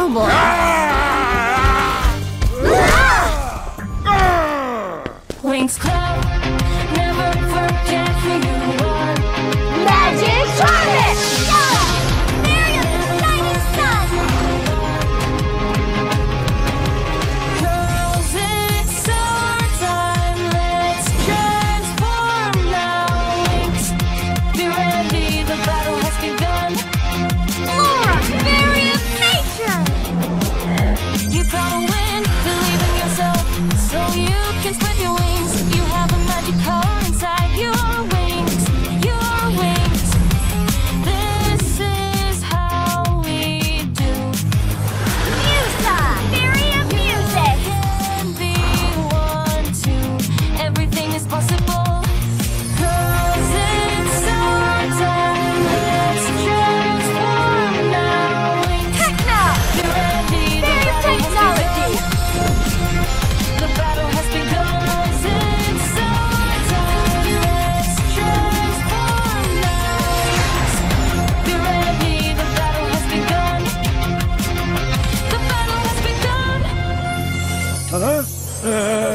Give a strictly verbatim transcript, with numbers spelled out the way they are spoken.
boy. Winx Club, never forget who you are. Magic Charmix! Fairy of the shining sun! Girls, it's summertime, let's transform now. Winx, be ready, the battle has begun. Laura, Fairy of nature! You gotta win, believe in yourself, so you can spread your wings. You have a magic power inside your wings, your wings. This is how we do. Musa, Fairy of music! Can be one, two, everything is possible. Cause it's summertime, let's transform now. Winx, Techno! be ready, the Fairy of battle has technology! begun. The battle has begun. It's summertime, let's transform now. Be ready, the battle has begun. The battle has begun. Huh? Uh,